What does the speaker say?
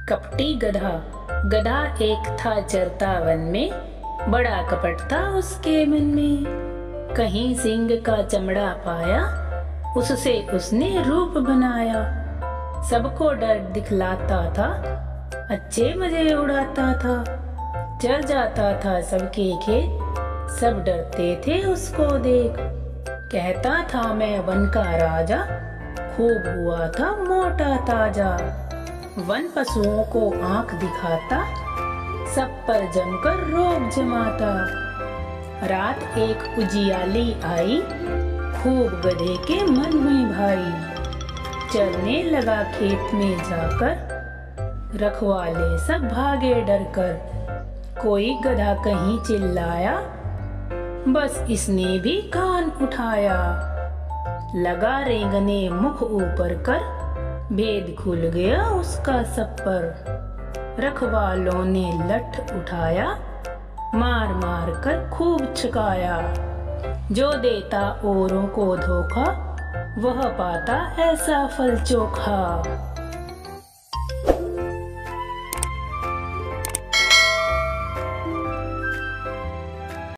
कपटी गधा। गधा एक था चरता वन में, बड़ा कपट था उसके मन में। कहीं सिंह का चमड़ा पाया, उससे उसने रूप बनाया। सबको डर दिखलाता था, अच्छे मजे उड़ाता था। चर जाता था सबके खेत, सब डरते थे उसको देख। कहता था मैं वन का राजा, खूब हुआ था मोटा ताजा। वन पशुओं को आंख दिखाता, सब पर जमकर रोब जमाता। रात एक उजियाली आई, खूब गधे के मन में भाई। चरने लगा खेत में जाकर, रखवाले सब भागे डर कर। कोई गधा कहीं चिल्लाया, बस इसने भी कान उठाया। लगा रेंगने मुख ऊपर कर, भेद खुल गया उसका सब पर। रखवालों ने लठ उठाया, मार मार कर खूब छकाया। जो देता औरों को धोखा, वह पाता ऐसा फल चोखा।